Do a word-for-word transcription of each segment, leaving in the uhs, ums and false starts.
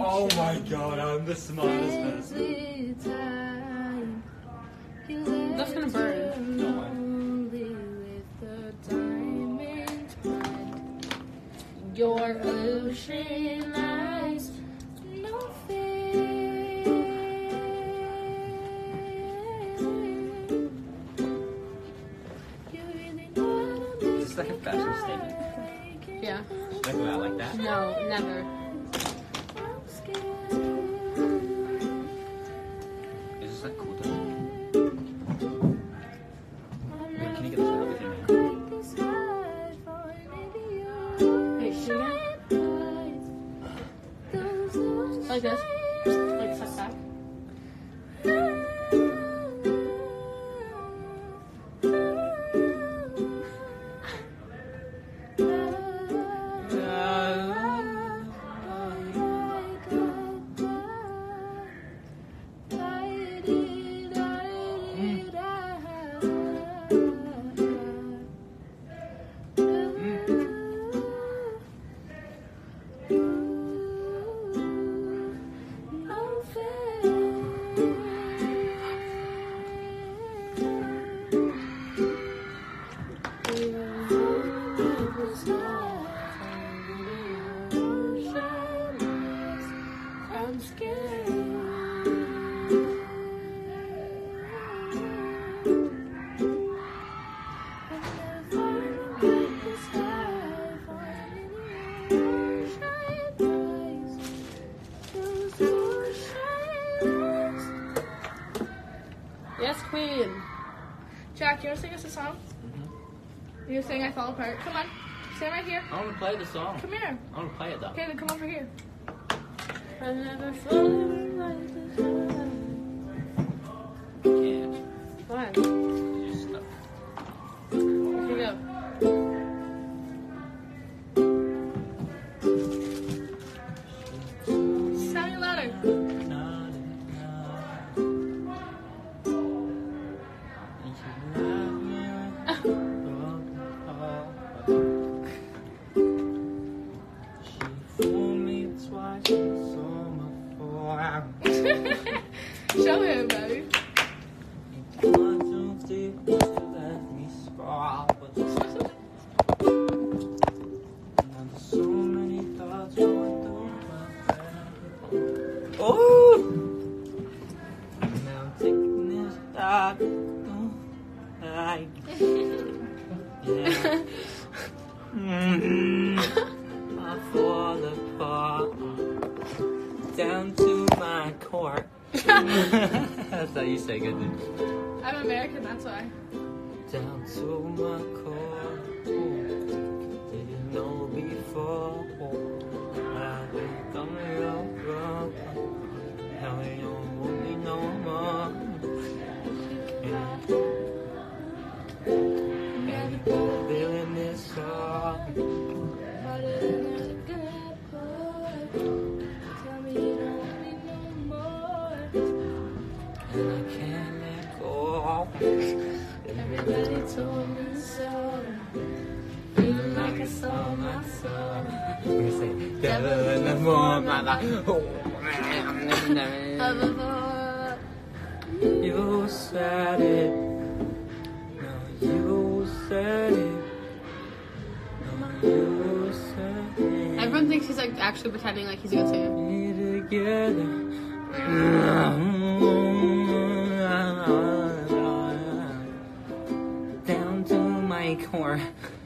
Oh my god, I'm the smartest person. That's gonna burn. No way. Your ocean lies no fear. Is this like a fashion statement? Yeah. Should I go out like that? No, never. Is this like cool though? Wait, can you get this out with your name? Like this? Like suck back? I'm scared. Yes, Queen. Jack, you want to sing us a song? Mm-hmm. You sing I Fall Apart. Come on. Stand right here. I want to play the song. Come here. I want to play it though. Okay, then come over here. I never fallen like this. Can't. Why? You're stuck. Here you go. Sound it louder. Show him, baby. Oh! Now I'm taking this dog. Like, yeah. Mm-hmm. I fall apart down to my core. That's how you say good, dude. I'm American, that's why. Down to my core. Didn't know before. I've been coming over. Now you don't want me no more. And feeling this song. And I can't let go. Everybody told me so. Feeling like I saw my soul. We're gonna say, devil in the form of a. You said it. No, you said it. No, you said it. Everyone thinks he's like actually pretending like he's gonna sing it. Be together. Down to my core.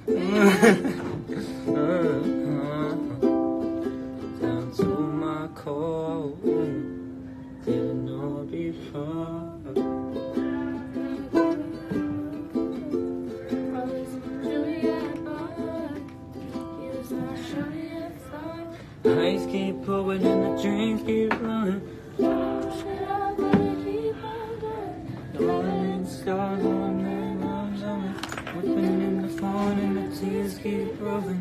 Down to my core. Didn't know before. Ice keep pouring and the drinks keep running. Rolling stars on the lungs on me. Whipping in the phone and the tears keep rolling.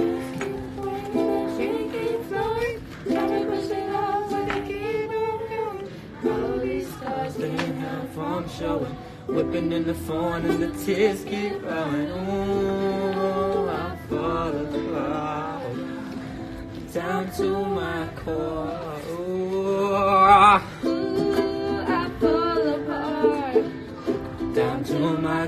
I'm showing, whipping in the phone and the tears keep rolling. Oh, I fall apart down to my core.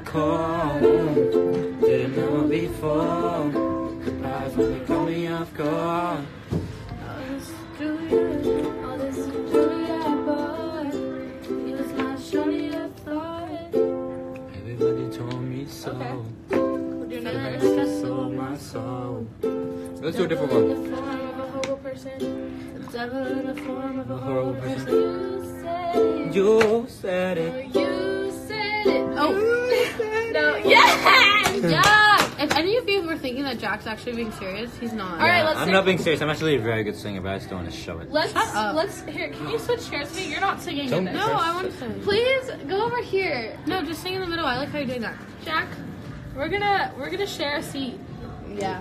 call. Didn't know before. Surprise when you caught me off guard. All this Julia, all this Julia boy. He was my shorty of thought. Everybody told me so. Okay. We'll do another verse. You sold my soul. Let's do a different one. The form of a horrible person. The devil in the form of a A horrible horrible person. person. You said it. You said it. You said it. Oh. No. Yes! Yeah! If any of you were thinking that Jack's actually being serious, he's not. All right, let's I'm sing. not being serious. I'm actually a very good singer, but I just don't want to show it. Let's, Shut up. let's, here, can you switch chairs with me? You're not singing Don't- in this. No, I want to sing. Please, go over here. No, just sing in the middle. I like how you're doing that. Jack, we're gonna, we're gonna share a seat. Yeah.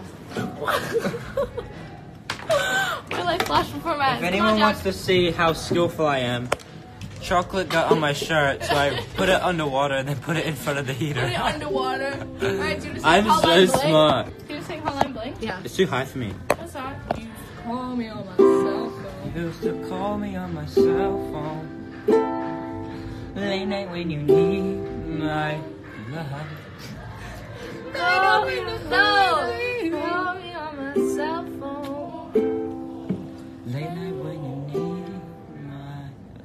My life flashed before my eyes. If Come anyone on, wants Jack. to see how skillful I am, chocolate got on my shirt, so I put it underwater and then put it in front of the Put it heater. underwater. Alright, do you want to sing I'm Hotline so Bling? smart. Do you want to sing Hotline Bling? Yeah. It's too high for me. What's that? You call me on my cell phone. You used to call me on my cell phone. Late night when you need my love. Call me on the phone. Call me on my cell phone. Late night when you need my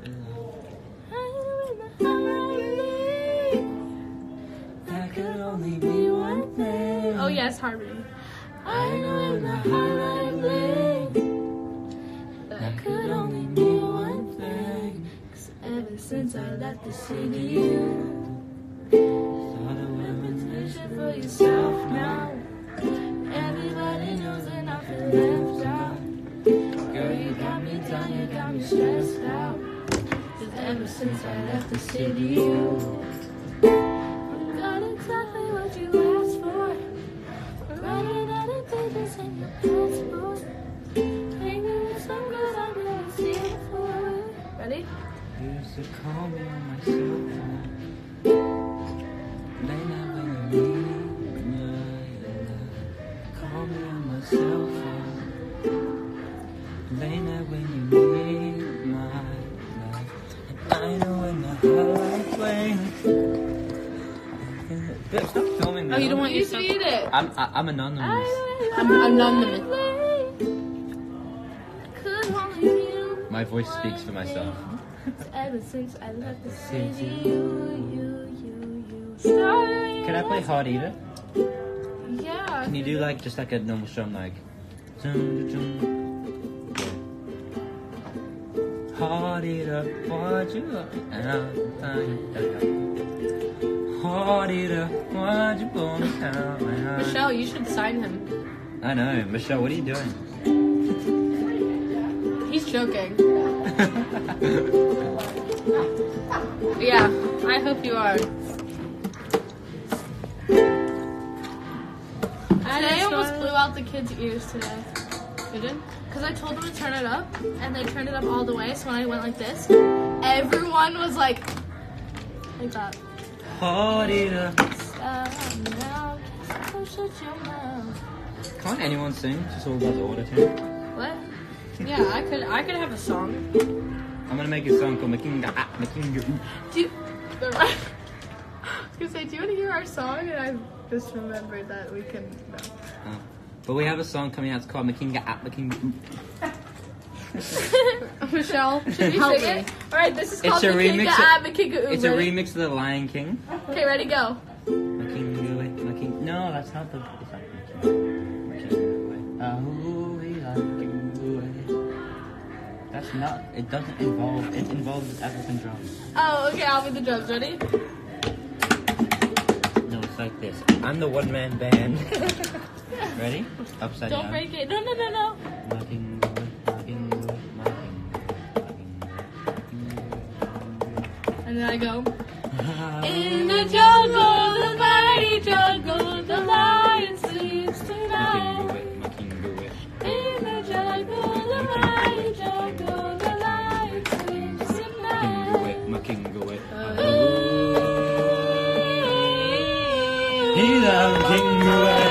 love. That could only be one thing. Oh yes, harmony. I know in the hotline bling. That could only be one thing. Cause ever since I left the city, Thought it was invitation for yourself now. Everybody knows that I feel left out. Girl, you got me down, you got me stressed out. Cause ever since I left the city, you got exactly what you asked for. Running out of pages in your passport. Hanging with some girls I've never seen before. Ready? You used to call me on my cell phone. Late night when you need my love. Call me on my cell phone. Late night when you need my love. And I know when the hotline bling. Stop filming me. Oh, you don't want You your should song? eat it. I'm I, I'm anonymous. I'm anonymous. Could only you. My voice speaks for myself. Ever since I left the city, you, you, you, you started. Can I play Hard Eater? Yeah. Can you do like just like a normal song like dun, dun, dun. Hard Eater, what you want? Hard Eater, what you want? Michelle, you should sign him. I know, Michelle, what are you doing? He's joking. Yeah, I hope you are. Today almost blew out the kids' ears today. You did? Because I told them to turn it up, and they turned it up all the way, so when I went like this, everyone was like, like that. Hard Eater. Stop now, kiss, shut your mouth. Can't anyone sing? Just all about the auto tune. What? Yeah, I could. I could have a song. I'm gonna make a song called Mackenzie Ziegler. Do you, the, I was gonna say, do you want to hear our song? And I just remembered that we can, no. Uh, but we have a song coming out. It's called Mackenzie Ziegler. Michelle, Should we help sing me. it? Alright, this is It's called a Makinga remix Ah, of- Makinga Ooh. It's a Ready? remix of The Lion King. Okay, ready, go. Mackenzie, Mackenzie. No, that's not the. It's not Mackenzie. Oh, we like it. That's not. It doesn't involve. It involves African drums. Oh, okay, I'll be the drums. Ready? No, it's like this. I'm the one man band. Ready? Upside Don't down. break it. No, no, no, no. Mackenzie, Mackenzie, Mackenzie. And then I go. In the jungle, the mighty jungle, the lion sleeps tonight. In the jungle, the mighty jungle, the lion sleeps tonight. He's a king away.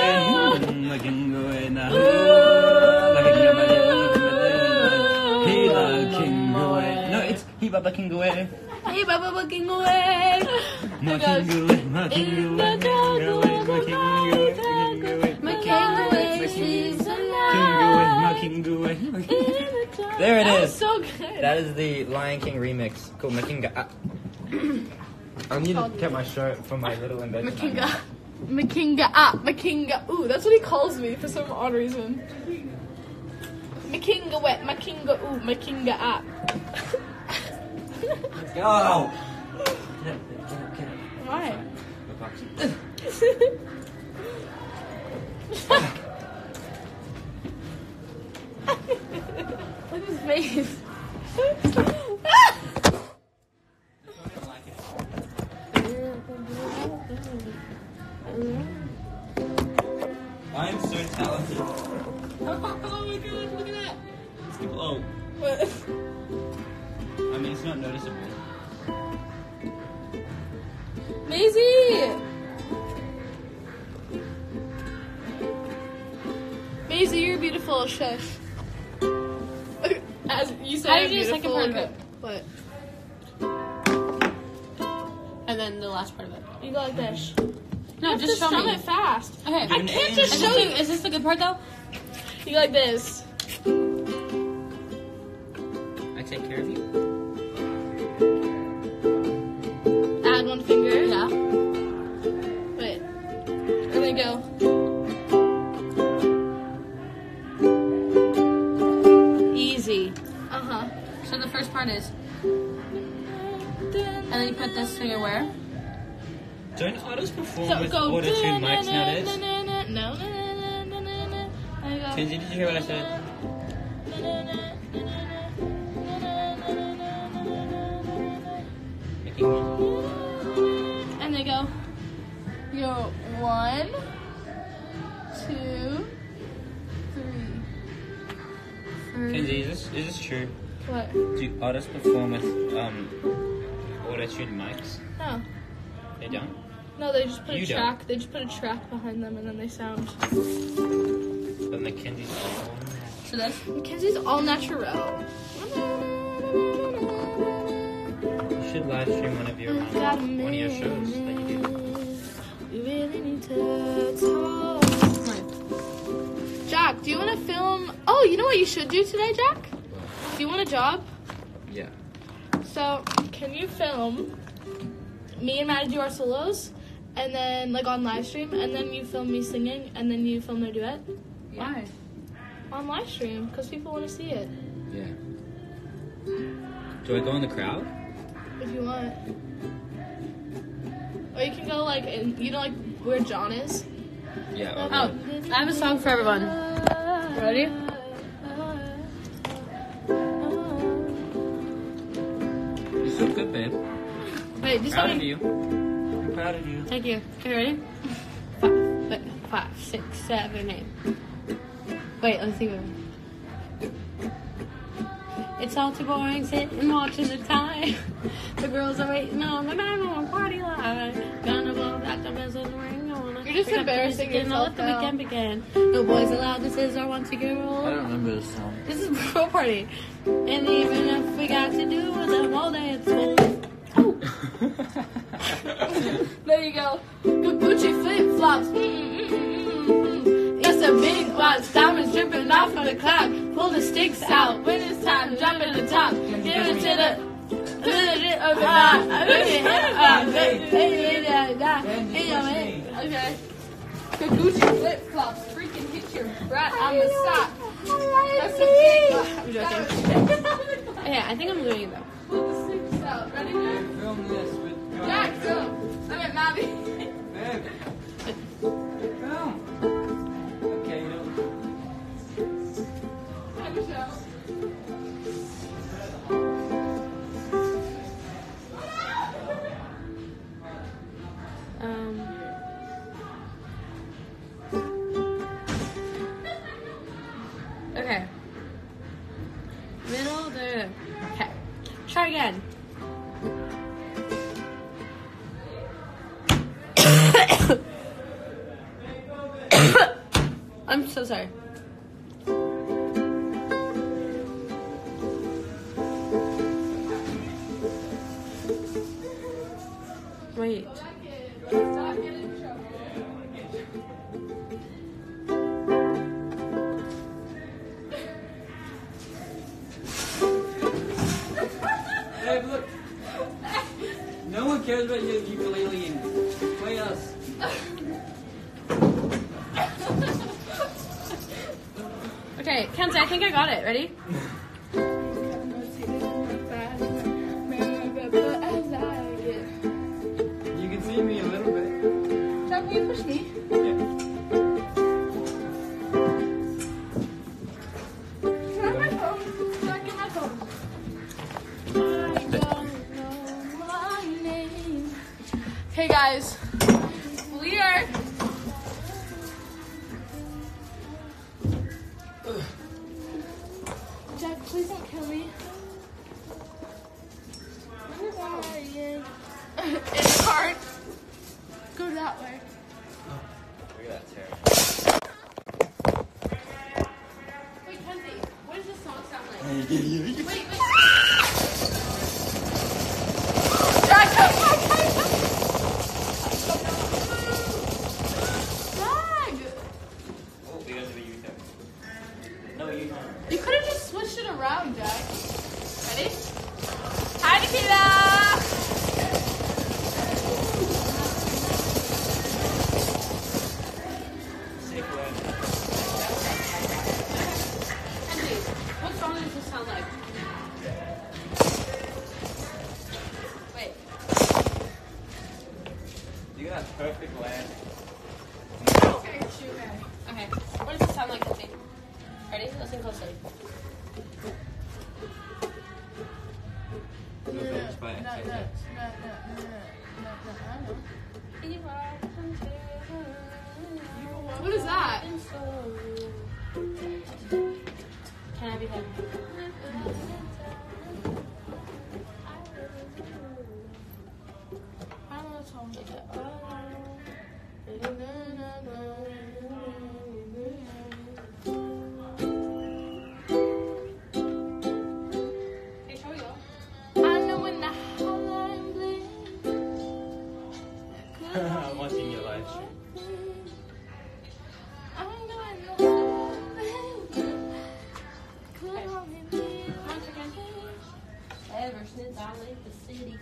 No, it's he Baba King away. Hey, Baba, looking away. Mucking away, mucking In the away, jungle, mucking away, the mucking away, Mackenzie mucking sees the away, light. mucking away, In mucking the away. jungle. There it That is. was so good. That is the Lion King remix. Cool, Mackenzie. Ah. I need to get my shirt from my little invention. Makinga. Makinga ah, Makinga. Ooh, that's what he calls me for some odd reason. Makinga wet, Makinga ooh, Makinga ah. Let's go. Get it, get it, get it. Why? Look at his face. I'm so talented. Oh my god, look at that. It's too low. What? I mean, it's not noticeable. Maisie! Maisie, you're beautiful. Shush. As you said, How you're did you do the second beautiful. part of it? What? And then the last part of it. You go like this. No, You have just to show strum me. it fast. Okay. I can't just Is show this, you. the, is this the good part though? You go like this. I take care of you. Add one finger. Yeah. Wait. And then go. Easy. Uh huh. So the first part is, and then you put this finger where? Don't artists perform So with go. auto-tune mics nowadays? No, no, no, no, no, no, no, no. And go. Kenzie, did you hear what I said? Making music. And they go. You go one, two, three. Kenzie, is this, is this true? What? Do artists perform with um, auto-tune mics? No. They don't? No, they just put You a don't. track. They just put a track behind them, and then they sound. But Mackenzie's all So this. Mackenzie's all natural. You should live stream one of your um, one of your shows that you do. We really need to talk. Jack, do you want to film? Oh, you know what you should do today, Jack? Do you want a job? Yeah. So, can you film me and Maddie do our solos, and then like on live stream, and then you film me singing, and then you film their duet Why? on live stream because people want to see it. Yeah. Do I go in the crowd? If you want. Or you can go like, in, you know, like where John is. Yeah. Oh, I'll go. I have a song for everyone. Ready? You're so good, babe. Wait, just Proud let of me. you. I'm proud of you. Thank you. Okay, ready? Five, wait, five, six, seven, eight. Wait, let's see. It's all too boring sitting watching the time. The girls are waiting on the man on a party line. Gonna blow back the pencils and ring on. You're just embarrassing And I'll yourself let the now. weekend begin. No boys allowed. This is our once a I girl. don't remember this song. This is pro party. And even if we got to do with them all day, it's full. There you go. Gucci flip flops. It's a big watch. Diamonds dripping off of the clock. Pull the sticks out. When it's time, jump in the top. Give it to the. Okay. The Gucci flip flops freaking hit your right on the sock. That's a big. I'm joking. Yeah, I think I'm doing it though. Pull the sticks out. Ready, dude? Film this with Jack, go. I mean, Mavi. Babe. Film. Okay, you know. Have a show. Um. Okay. Middle there. Okay. Try again. I'm so sorry. wait. Hey, look. No one cares about your ukulele and play us. Okay, Kenzie, I think I got it. Ready? You can see me a little bit. Jack, will you push me? Yeah. Can I have my phone? Jack, get my phone. I don't know my name. Hey guys, we are. Jack, please don't kill me. In the cart. Go that way. Look at that tear. Wait, Kenzie, what does this song sound like? Hey, give you. Wait, wait. Jack, come on, come on. Jack. Oh, because of a U-turn. No U-turn. You could have just switched it around, Jack. Ready? Hi, Nikita. Safe way. Kenzie, what song does this sound like? Wait. You got perfect land. Okay, shoot me. Okay. What does it sound like, Kenzie? Ready? Listen closely. By No, no, no, X X X. no, no, no, no, no, I know. What is that? Can I be him? I don't know what song is it. Hey, shall we go? I know when the hotline bling. Once in your life. I know when the hotline bling. Could only be One second. Ever since I left the city.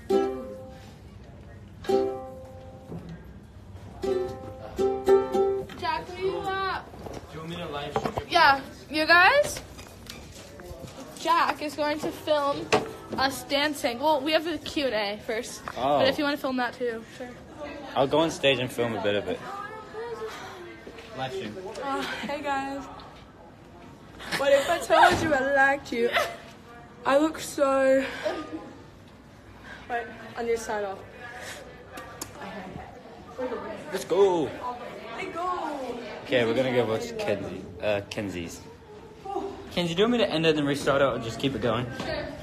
Jack, will you uh Do you want me to live stream? Yeah, you guys, Jack is going to film us dancing. Well, we have a Q and A first, Oh. but if you want to film that too, sure. I'll go on stage and film a bit of it. Live stream. Oh, hey guys. What if I told you I liked you? I look so. Wait, on your side off. Let's go. Let go. Okay, we're gonna go watch Kenzie. Uh, Kenzie's. Kenzie, do you want me to end it and restart it or just keep it going? Sure.